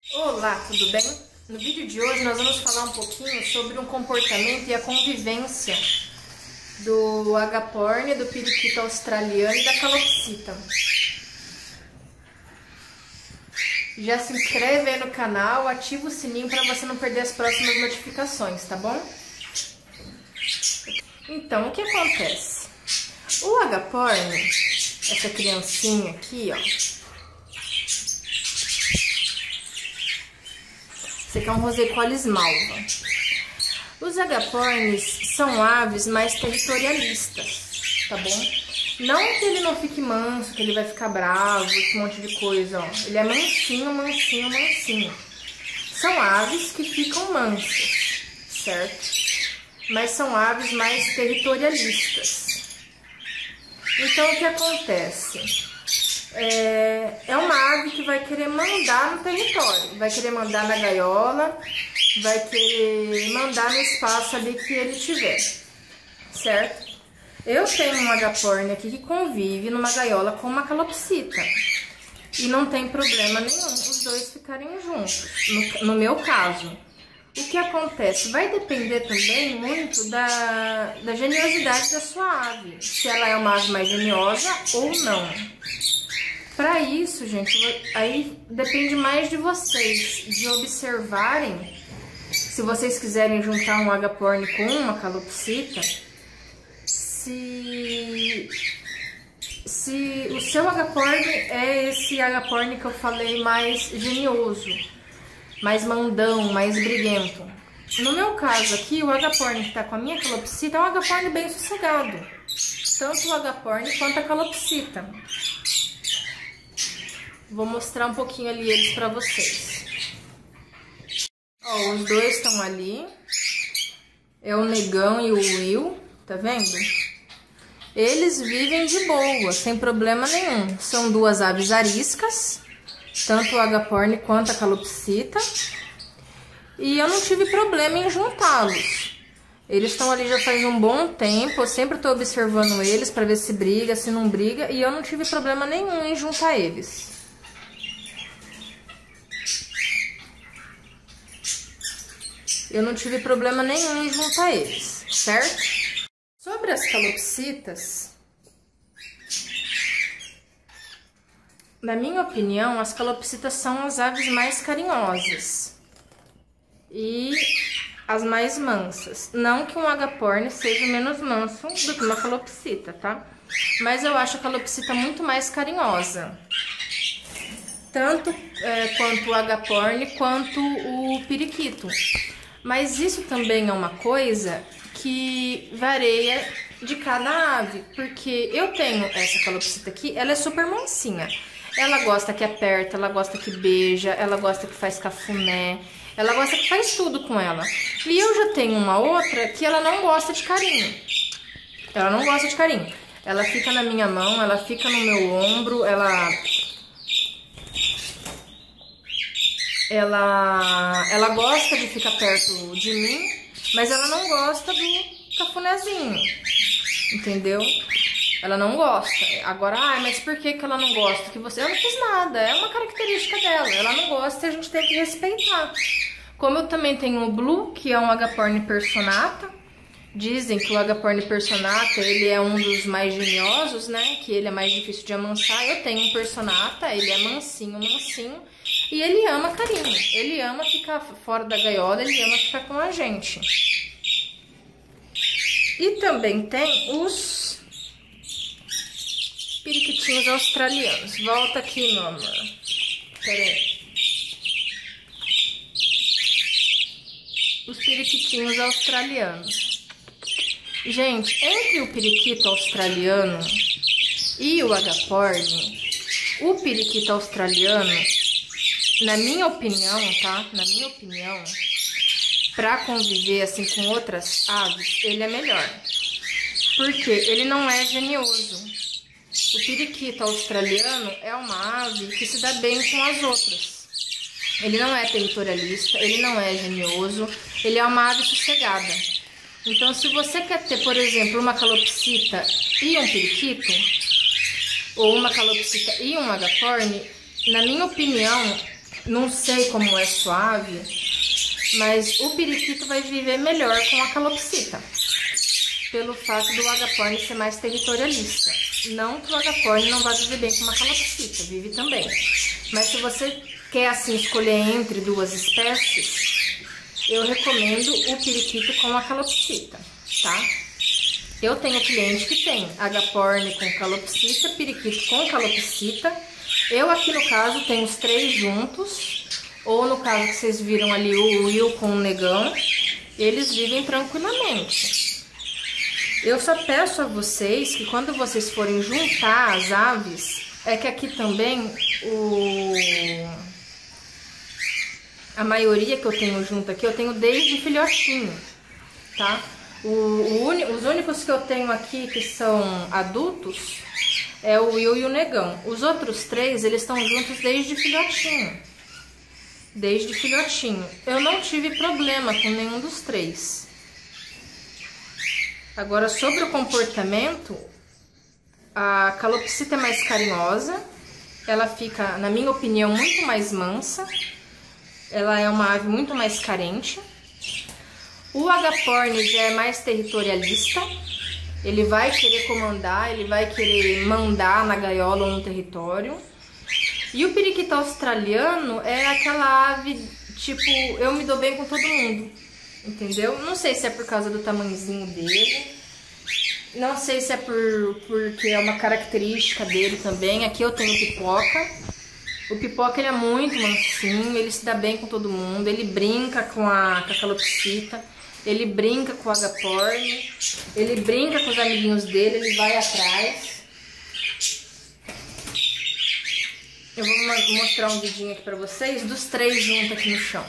Olá, tudo bem? No vídeo de hoje nós vamos falar um pouquinho sobre um comportamento e a convivência do agaporni, do periquito australiano e da calopsita. Já se inscreve aí no canal, ativa o sininho para você não perder as próximas notificações, tá bom? Então, o que acontece? O agaporni, essa criancinha aqui, ó. Esse aqui é um Rosecolis malva. Os agapornis são aves mais territorialistas, tá bom? Não que ele não fique manso, que ele vai ficar bravo, esse monte de coisa, ó. Ele é mansinho, mansinho, mansinho. São aves que ficam mansas, certo? Mas são aves mais territorialistas. Então, o que acontece? É uma ave que vai querer mandar no território, vai querer mandar na gaiola, vai querer mandar no espaço ali que ele tiver, certo? Eu tenho um agaporni aqui que convive numa gaiola com uma calopsita e não tem problema nenhum os dois ficarem juntos, no meu caso. O que acontece? Vai depender também muito da geniosidade da sua ave, se ela é uma ave mais geniosa ou não. Para isso, gente, aí depende mais de vocês, de observarem, se vocês quiserem juntar um agaporni com uma calopsita, se o seu agaporni é esse agaporni que eu falei mais genioso, mais mandão, mais briguento. No meu caso aqui, o agaporni que tá com a minha calopsita é um agaporni bem sossegado, tanto o agaporni quanto a calopsita. Vou mostrar um pouquinho ali eles pra vocês. Ó, os dois estão ali. É o Negão e o Will, tá vendo? Eles vivem de boa, sem problema nenhum. São duas aves ariscas, tanto o agaporni quanto a calopsita. E eu não tive problema em juntá-los. Eles estão ali já faz um bom tempo, eu sempre tô observando eles pra ver se briga, se não briga. E eu não tive problema nenhum em juntar eles. Eu não tive problema nenhum em juntar eles, certo? Sobre as calopsitas, na minha opinião, as calopsitas são as aves mais carinhosas e as mais mansas. Não que um agaporni seja menos manso do que uma calopsita, tá? Mas eu acho a calopsita muito mais carinhosa. Tanto quanto o agaporni, quanto o periquito. Mas isso também é uma coisa que varia de cada ave, porque eu tenho essa calopsita aqui, ela é super mansinha. Ela gosta que aperta, ela gosta que beija, ela gosta que faz cafuné, ela gosta que faz tudo com ela. E eu já tenho uma outra que ela não gosta de carinho. Ela não gosta de carinho. Ela fica na minha mão, ela fica no meu ombro, ela gosta de ficar perto de mim, mas ela não gosta do cafunézinho, entendeu? Ela não gosta. Agora, mas por que ela não gosta? Eu não fiz nada, é uma característica dela. Ela não gosta e a gente tem que respeitar. Como eu também tenho o Blue, que é um agaporni personata. Dizem que o agaporni personata, ele é um dos mais geniosos, né? Que ele é mais difícil de amansar. Eu tenho um personata, ele é mansinho, mansinho. E ele ama carinho, ele ama ficar fora da gaiola, ele ama ficar com a gente. E também tem os periquitinhos australianos. Volta aqui, meu amor. Pera aí. Os periquitinhos australianos. Gente, entre o periquito australiano e o agaporni, o periquito australiano, na minha opinião, tá? Na minha opinião, pra conviver assim com outras aves, ele é melhor. Porque ele não é genioso. O periquito australiano é uma ave que se dá bem com as outras. Ele não é territorialista, ele não é genioso, ele é uma ave sossegada. Então, se você quer ter, por exemplo, uma calopsita e um periquito, ou uma calopsita e um agaporni, na minha opinião, Não sei como é suave, mas o periquito vai viver melhor com a calopsita, pelo fato do agaporn ser mais territorialista. Não que o agaporn não vá viver bem com uma calopsita, vive também. Mas se você quer assim escolher entre duas espécies, eu recomendo o periquito com a calopsita, tá? Eu tenho cliente que tem agaporn com calopsita, periquito com calopsita. Eu aqui no caso tenho os três juntos, ou no caso que vocês viram ali o Will com o negão, eles vivem tranquilamente. Eu só peço a vocês que quando vocês forem juntar as aves, é que aqui também a maioria que eu tenho junto aqui, eu tenho desde filhotinho, tá? Os únicos que eu tenho aqui que são adultos é o Will e o negão. Os outros três, eles estão juntos desde filhotinho. Desde filhotinho. Eu não tive problema com nenhum dos três. Agora, sobre o comportamento, a calopsita é mais carinhosa. Ela fica, na minha opinião, muito mais mansa. Ela é uma ave muito mais carente. O agaporn já é mais territorialista. Ele vai querer comandar, ele vai querer mandar na gaiola ou no território. E o periquito australiano é aquela ave, tipo, eu me dou bem com todo mundo, entendeu? Não sei se é por causa do tamanhozinho dele, não sei se é porque é uma característica dele também. Aqui eu tenho o Pipoca. O Pipoca, ele é muito mansinho, ele se dá bem com todo mundo, ele brinca com a calopsita, ele brinca com o agaporn, ele brinca com os amiguinhos dele, ele vai atrás. Eu vou mostrar um vidinho aqui pra vocês dos três juntos aqui no chão.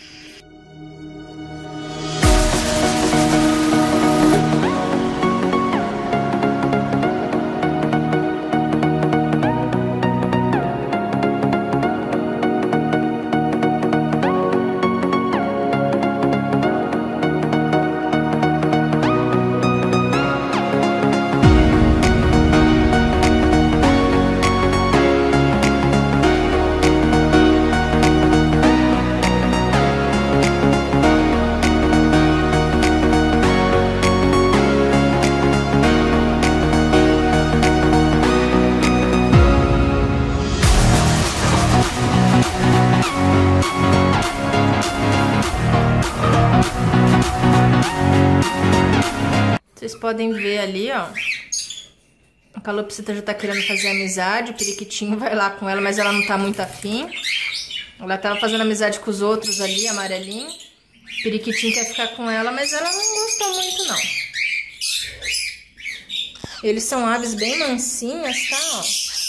Vocês podem ver ali, ó. A calopsita já tá querendo fazer amizade. O periquitinho vai lá com ela, mas ela não tá muito afim. Ela tava fazendo amizade com os outros ali, amarelinho. O periquitinho quer ficar com ela, mas ela não gostou muito, não. Eles são aves bem mansinhas, tá, ó.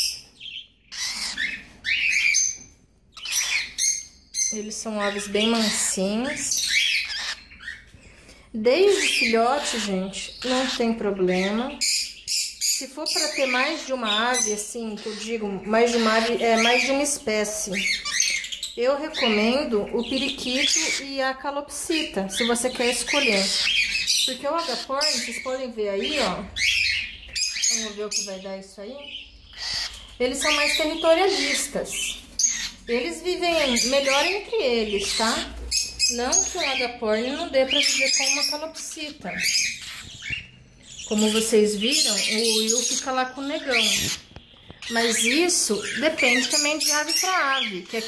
Eles são aves bem mansinhas. Desde filhote, gente, não tem problema. Se for para ter mais de uma ave, assim, que eu digo, mais de uma ave, mais de uma espécie, eu recomendo o periquito e a calopsita, se você quer escolher. Porque o agaporn, vocês podem ver aí, ó. Vamos ver o que vai dar isso aí. Eles são mais territorialistas. Eles vivem melhor entre eles, tá? Não que um agaporn não dê pra viver com uma calopsita. Como vocês viram, o Will fica lá com o negão. Mas isso depende também de ave para ave, que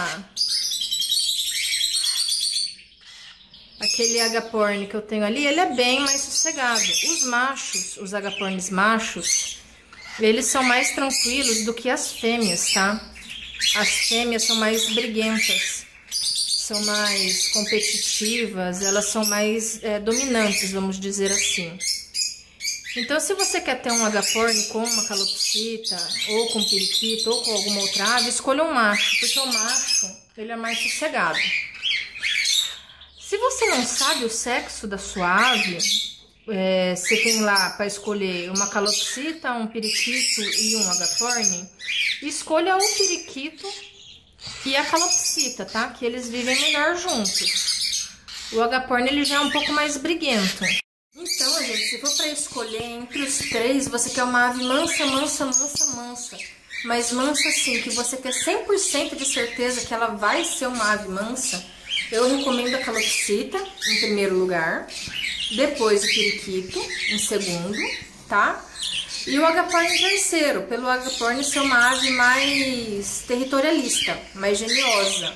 aquele agaporn que eu tenho ali, ele é bem mais sossegado. Os machos, os agaporns machos, eles são mais tranquilos do que as fêmeas, tá? As fêmeas são mais briguentas, são mais competitivas, elas são mais dominantes, vamos dizer assim. Então, se você quer ter um agaporn com uma calopsita, ou com periquito, ou com alguma outra ave, escolha um macho, porque o macho, ele é mais sossegado. Se você não sabe o sexo da sua ave, você tem lá para escolher uma calopsita, um periquito e um agaporn, escolha o periquito e a calopsita, tá? Que eles vivem melhor juntos. O agaporn, ele já é um pouco mais briguento. Então, gente, se for para escolher entre os três, você quer uma ave mansa, mansa, mansa, mansa. mas mansa assim, que você quer 100% de certeza que ela vai ser uma ave mansa, eu recomendo a calopsita em primeiro lugar, depois o periquito em segundo, tá? E o agaporni em terceiro, pelo agaporni ser uma ave mais territorialista, mais geniosa.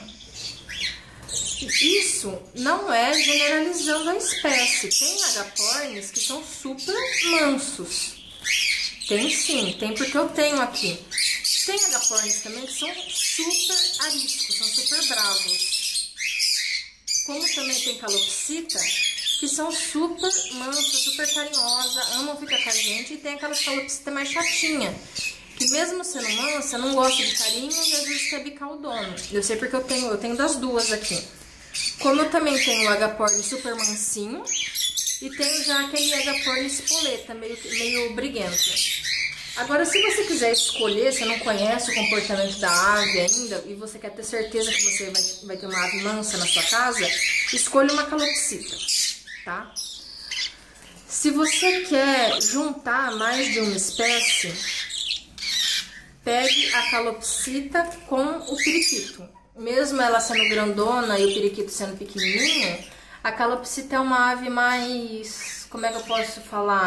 Isso não é generalizando a espécie. Tem agapornis que são super mansos. Tem sim, tem porque eu tenho aqui. Tem agapornis também que são super ariscos, são super bravos. Como também tem calopsita, que são super mansas, super carinhosas, amam ficar com a gente. E tem aquelas calopsita mais chatinha, que mesmo sendo mansa, não gosta de carinho e às vezes quer bicar o dono. Eu sei porque eu tenho das duas aqui. Como eu também tenho o agaporni super mansinho e tenho já aquele agaporni espoleta, meio briguento. Agora, se você quiser escolher, você não conhece o comportamento da ave ainda e você quer ter certeza que você vai ter uma ave mansa na sua casa, escolha uma calopsita, tá? Se você quer juntar mais de uma espécie, pegue a calopsita com o periquito. Mesmo ela sendo grandona e o periquito sendo pequenininho, a calopsita é uma ave mais... como é que eu posso falar?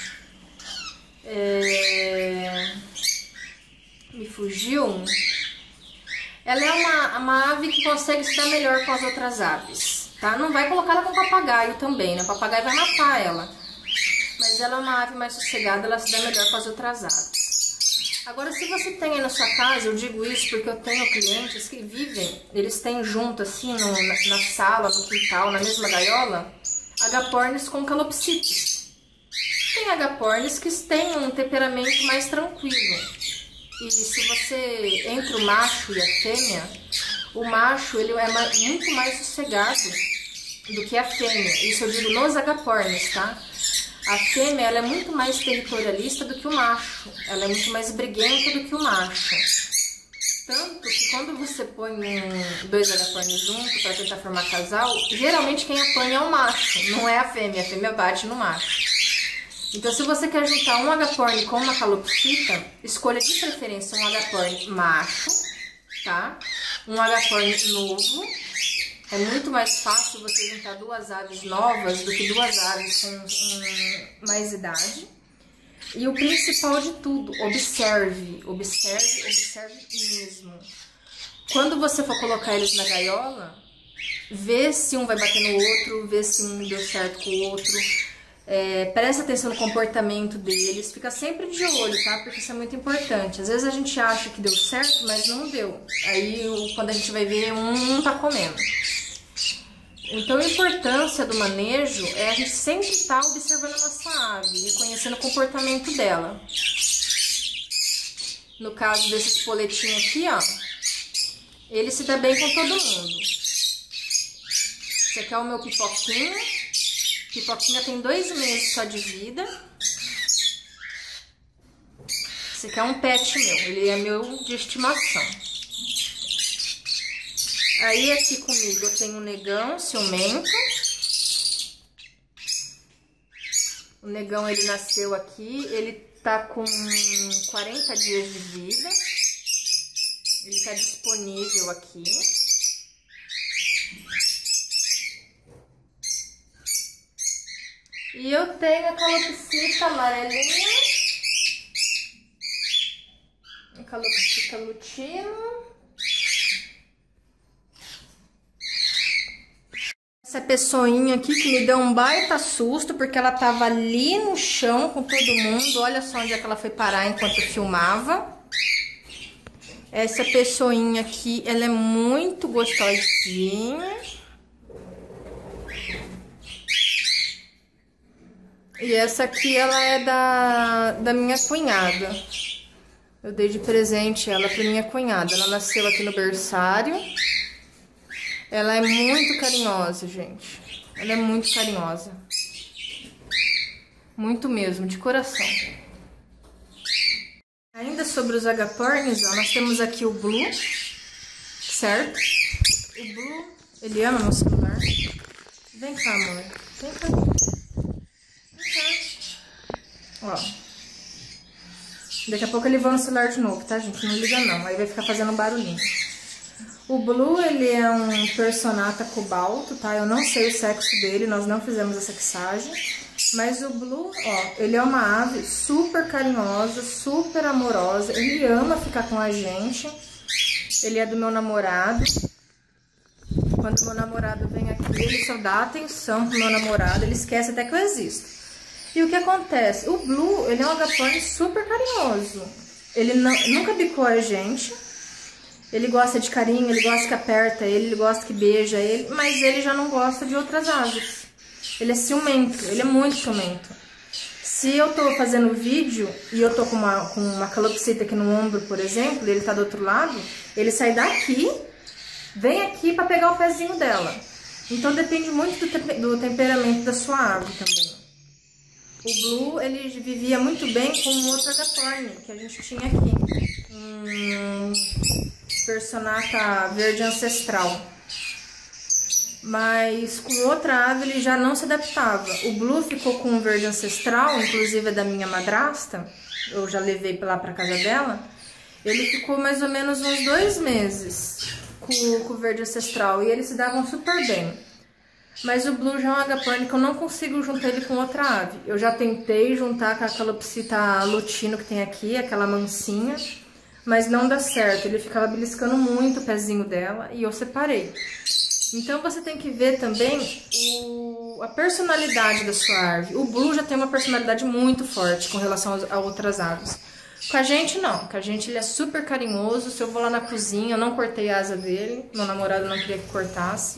Me fugiu. Ela é uma ave que consegue se dar melhor com as outras aves, tá? Não vai colocar ela com papagaio também, né? O papagaio vai matar ela. Mas ela é uma ave mais sossegada, ela se dá melhor com as outras aves. Agora, se você tem aí na sua casa, eu digo isso porque eu tenho clientes que vivem, eles têm junto assim, na sala, no quintal, na mesma gaiola, agapornis com calopsitas. Tem agapornis que têm um temperamento mais tranquilo. E se você, entre o macho e a fêmea, o macho ele é muito mais sossegado do que a fêmea. Isso eu digo nos agapornis, tá? A fêmea ela é muito mais territorialista do que o macho. Ela é muito mais briguenta do que o macho. Tanto que quando você põe dois agapornis juntos para tentar formar casal, geralmente quem apanha é o macho, não é a fêmea bate no macho. Então, se você quer juntar um agaporni com uma calopsita, escolha de preferência um agaporni macho, tá? Um agaporni novo. É muito mais fácil você juntar duas aves novas do que duas aves com mais idade. E o principal de tudo, observe mesmo. Quando você for colocar eles na gaiola, vê se um vai bater no outro, vê se um deu certo com o outro. Presta atenção no comportamento deles, fica sempre de olho, tá? Porque isso é muito importante. Às vezes a gente acha que deu certo, mas não deu. Aí quando a gente vai ver, um não tá comendo. Então a importância do manejo é a gente sempre estar observando a nossa ave, reconhecendo o comportamento dela. No caso desse espoletinho aqui, ó, ele se dá bem com todo mundo. Esse aqui é o meu pipoquinha. Pipoquinha tem 2 meses só de vida. Esse aqui é um pet meu, ele é meu de estimação. Aí aqui comigo eu tenho o negão ciumento. O negão ele nasceu aqui, ele tá com 40 dias de vida. Ele tá disponível aqui. E eu tenho a calopsita amarelinha. A calopsita lutino. Essa pessoinha aqui que me deu um baita susto, porque ela tava ali no chão com todo mundo. Olha só onde é que ela foi parar enquanto eu filmava. Essa pessoinha aqui, ela é muito gostosinha. E essa aqui, ela é da minha cunhada. Eu dei de presente ela pra minha cunhada. Ela nasceu aqui no berçário. Ela é muito carinhosa, gente. Ela é muito carinhosa. Muito mesmo, de coração. Ainda sobre os agapornis, ó, nós temos aqui o Blue, certo? O Blue, ele ama meu celular. Vem cá, amor. Vem cá. Vem cá. Ó. Daqui a pouco ele voa no celular de novo, tá, gente? Não liga não, aí vai ficar fazendo um barulhinho. O Blue, ele é um Personata cobalto, tá? Eu não sei o sexo dele, nós não fizemos a sexagem. Mas o Blue, ó, ele é uma ave super carinhosa, super amorosa. Ele ama ficar com a gente. Ele é do meu namorado. Quando meu namorado vem aqui, ele só dá atenção pro meu namorado. Ele esquece até que eu existo. E o que acontece? O Blue, ele é um agaporni super carinhoso. Ele nunca bicou a gente. Ele gosta de carinho, ele gosta que aperta ele gosta que beija ele. Mas ele já não gosta de outras aves. Ele é ciumento, ele é muito ciumento. Se eu tô fazendo vídeo e eu tô com uma calopsita aqui no ombro, por exemplo, e ele tá do outro lado, ele sai daqui, vem aqui pra pegar o pezinho dela. Então depende muito do temperamento da sua ave também. O Blue, ele vivia muito bem com um outro agaporni que a gente tinha aqui. Personata verde ancestral. Mas com outra ave ele já não se adaptava. O Blue ficou com o verde ancestral, inclusive é da minha madrasta. Eu já levei lá pra casa dela. Ele ficou mais ou menos uns 2 meses com o verde ancestral. E eles se davam super bem. Mas o Blue já é um agaporni que eu não consigo juntar ele com outra ave. Eu já tentei juntar com a calopsita lutino que tem aqui, aquela mansinha. Mas não dá certo. Ele ficava beliscando muito o pezinho dela e eu separei. Então você tem que ver também a personalidade da sua ave. O Blue já tem uma personalidade muito forte com relação a outras aves. Com a gente não, com a gente ele é super carinhoso. Se eu vou lá na cozinha, eu não cortei a asa dele, meu namorado não queria que cortasse.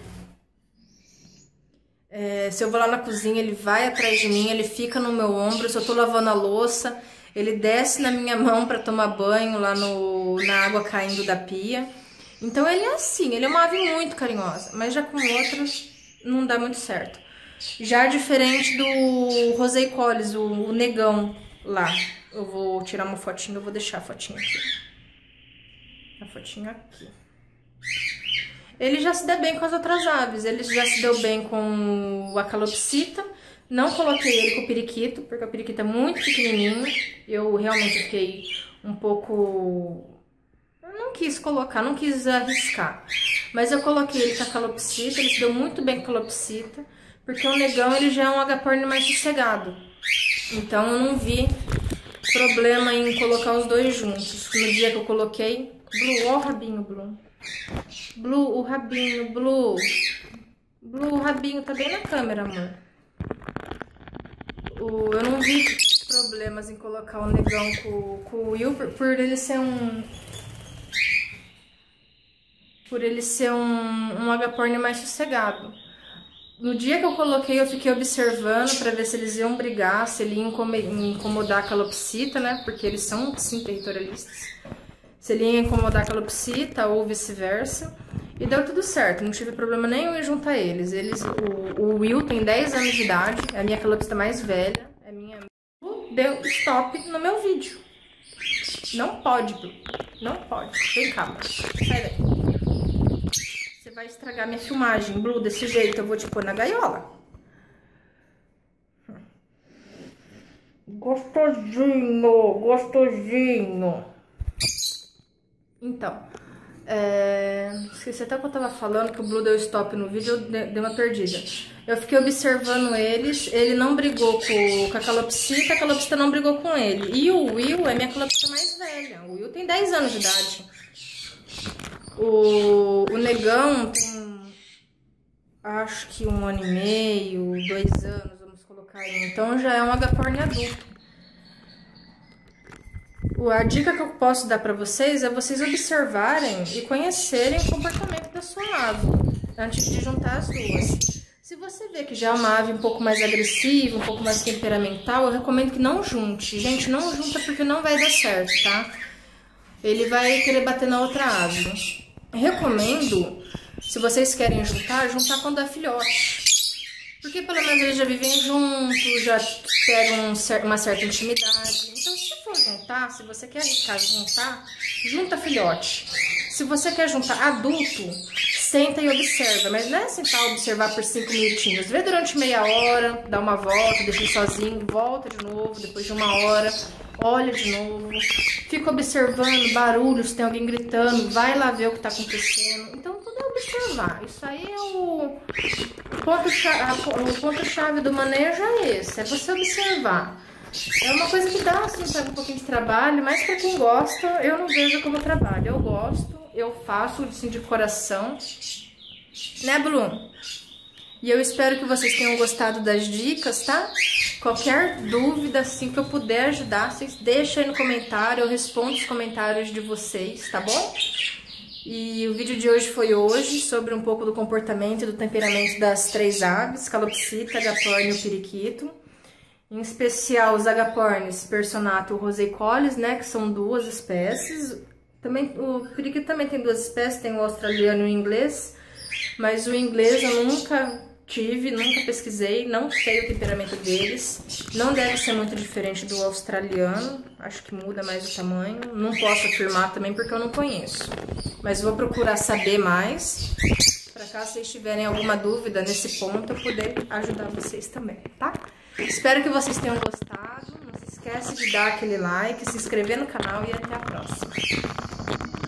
Se eu vou lá na cozinha, ele vai atrás de mim, ele fica no meu ombro. Se eu tô lavando a louça, ele desce na minha mão para tomar banho lá na água caindo da pia. Então ele é assim, ele é uma ave muito carinhosa, mas já com outras não dá muito certo. Já diferente do Roseicollis, o negão lá. Eu vou tirar uma fotinha, eu vou deixar a fotinha aqui. A fotinha aqui. Ele já se dá bem com as outras aves, ele já se deu bem com a calopsita. Não coloquei ele com o periquito, porque o periquito é muito pequenininho. Eu realmente fiquei um pouco... não quis colocar, não quis arriscar. Mas eu coloquei ele com a calopsita, ele se deu muito bem com a calopsita, porque o negão ele já é um agaporni mais sossegado. Então eu não vi problema em colocar os dois juntos. No dia que eu coloquei, Blue, ó o rabinho, Blue. Blue, o rabinho, Blue. Blue, o rabinho tá bem na câmera, amor. Eu não vi problemas em colocar o negão com o Will, por ele ser um agaporni mais sossegado. No dia que eu coloquei, eu fiquei observando para ver se eles iam brigar, se ele ia incomodar a calopsita, né? Porque eles são, sim, territorialistas. Se ele ia incomodar a calopsita ou vice-versa. E deu tudo certo, não tive problema nenhum em juntar eles. O Will tem 10 anos de idade, é a minha calopsita mais velha. É minha... Deu stop no meu vídeo. Não pode, Blue. Não pode. Vem cá, sai daí. Você vai estragar minha filmagem, Blue, desse jeito. Eu vou te pôr na gaiola. Gostosinho, gostosinho. Então, esqueci até o que eu tava falando, que o Blue deu stop no vídeo, eu dei uma perdida. Eu fiquei observando eles, ele não brigou com a calopsita não brigou com ele. E o Will é minha calopsita mais velha, o Will tem 10 anos de idade. O negão tem, acho que 1 ano e meio, 2 anos, vamos colocar aí. Então já é um agaporni adulto. A dica que eu posso dar pra vocês é vocês observarem e conhecerem o comportamento da sua ave antes de juntar as duas. Se você vê que já é uma ave um pouco mais agressiva, um pouco mais temperamental, eu recomendo que não junte. Gente, não junta porque não vai dar certo, tá? Ele vai querer bater na outra ave. Recomendo, se vocês querem juntar quando é filhote. Porque pelo menos eles já vivem juntos, já pegam uma certa intimidade. Então, se for juntar, se você quer arriscar juntar, junta filhote. Se você quer juntar adulto, senta e observa, mas não é sentar e observar por 5 minutinhos. Vê durante meia hora, dá uma volta, deixa ele sozinho, volta de novo, depois de 1 hora, olha de novo, fica observando barulhos, se tem alguém gritando, vai lá ver o que tá acontecendo. Então tudo é observar. Isso aí é o ponto-chave do manejo é esse, é você observar. É uma coisa que dá, assim, sabe, um pouquinho de trabalho, mas pra quem gosta, eu não vejo como trabalho. Eu gosto, eu faço, assim, de coração. Né, Bruno? E eu espero que vocês tenham gostado das dicas, tá? Qualquer dúvida, assim, que eu puder ajudar, vocês deixem aí no comentário, eu respondo os comentários de vocês, tá bom? E o vídeo de hoje foi sobre um pouco do comportamento e do temperamento das 3 aves, calopsita, agapornis e o periquito. Em especial os agapornis, personato e o roseicóllis, né, que são 2 espécies. Também, o periquito também tem 2 espécies, tem o australiano e o inglês. Mas o inglês eu nunca tive, nunca pesquisei, não sei o temperamento deles. Não deve ser muito diferente do australiano, acho que muda mais o tamanho. Não posso afirmar também porque eu não conheço. Mas vou procurar saber mais, para caso vocês tiverem alguma dúvida nesse ponto, eu poder ajudar vocês também, tá? Espero que vocês tenham gostado. Não se esquece de dar aquele like, se inscrever no canal e até a próxima.